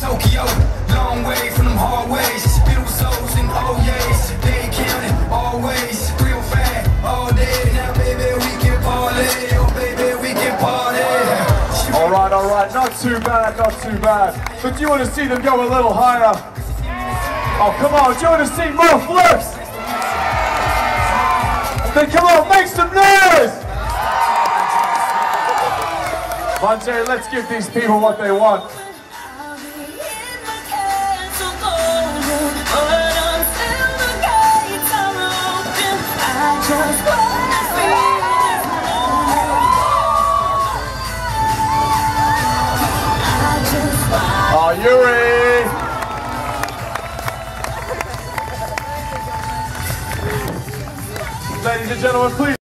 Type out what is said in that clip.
Tokyo, long way from them hallways. Beautiful souls and oh yes, they counting always. Real fat all day. Now baby we can party. Oh baby we can party. All right, not too bad, not too bad. But do you want to see them go a little higher? Oh, come on, do you want to see more flips? Then come on, make some noise! Monte, let's give these people what they want. Are you ready? Ladies and gentlemen, please.